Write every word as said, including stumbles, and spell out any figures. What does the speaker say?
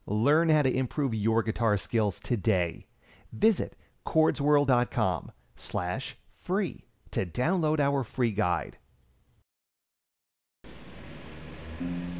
Learn how to improve your guitar skills today. Visit chordsworld.com slash free to download our free guide.